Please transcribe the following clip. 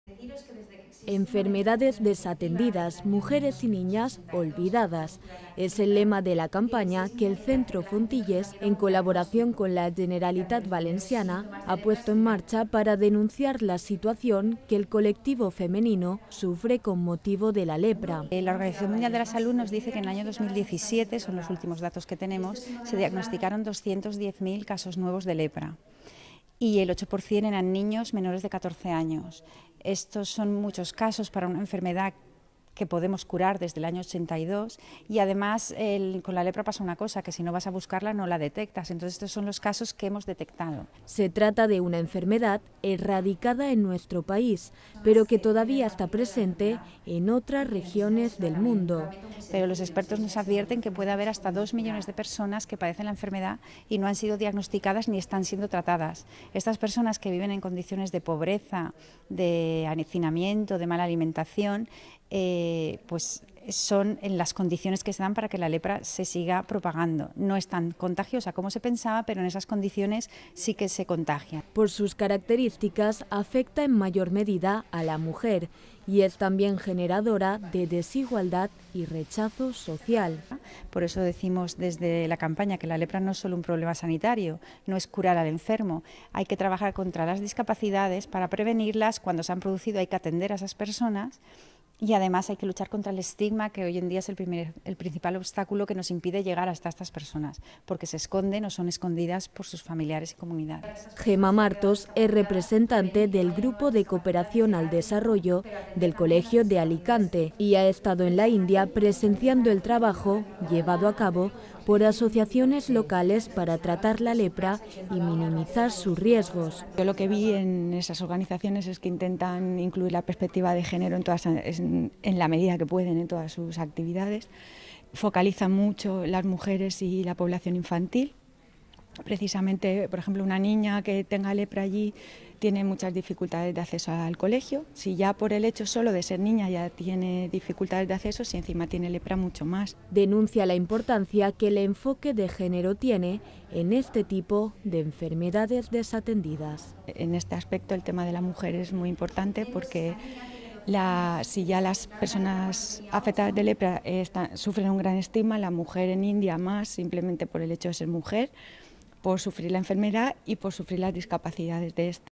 Enfermedades desatendidas, mujeres y niñas olvidadas. Es el lema de la campaña que el Centro Fontillés, en colaboración con la Generalitat Valenciana, ha puesto en marcha para denunciar la situación que el colectivo femenino sufre con motivo de la lepra. La Organización Mundial de la Salud nos dice que en el año 2017, son los últimos datos que tenemos, se diagnosticaron 210.000 casos nuevos de lepra. Y el 8% eran niños menores de 14 años. Estos son muchos casos para una enfermedad que podemos curar desde el año 82 y además con la lepra pasa una cosa, que si no vas a buscarla no la detectas, entonces estos son los casos que hemos detectado. Se trata de una enfermedad erradicada en nuestro país, pero que todavía está presente en otras regiones del mundo. Pero los expertos nos advierten que puede haber hasta 2 millones de personas que padecen la enfermedad y no han sido diagnosticadas ni están siendo tratadas. Estas personas que viven en condiciones de pobreza, de hacinamiento, de mala alimentación, pues son en las condiciones que se dan para que la lepra se siga propagando. No es tan contagiosa como se pensaba, pero en esas condiciones sí que se contagia. Por sus características, afecta en mayor medida a la mujer y es también generadora de desigualdad y rechazo social. Por eso decimos desde la campaña que la lepra no es solo un problema sanitario, no es curar al enfermo. Hay que trabajar contra las discapacidades para prevenirlas. Cuando se han producido hay que atender a esas personas. Y además hay que luchar contra el estigma, que hoy en día es el principal obstáculo que nos impide llegar hasta estas personas, porque se esconden o son escondidas por sus familiares y comunidades. Gemma Martos es representante del Grupo de Cooperación al Desarrollo del Colegio de Alicante y ha estado en la India presenciando el trabajo llevado a cabo por asociaciones locales para tratar la lepra y minimizar sus riesgos. Yo lo que vi en esas organizaciones es que intentan incluir la perspectiva de género en la medida que pueden en todas sus actividades. Focalizan mucho las mujeres y la población infantil. Precisamente, por ejemplo, una niña que tenga lepra allí tiene muchas dificultades de acceso al colegio. Si ya por el hecho solo de ser niña ya tiene dificultades de acceso, si encima tiene lepra, mucho más. Denuncia la importancia que el enfoque de género tiene en este tipo de enfermedades desatendidas. En este aspecto el tema de la mujer es muy importante porque si ya las personas afectadas de lepra sufren un gran estigma, la mujer en India más, simplemente por el hecho de ser mujer, por sufrir la enfermedad y por sufrir las discapacidades de esta.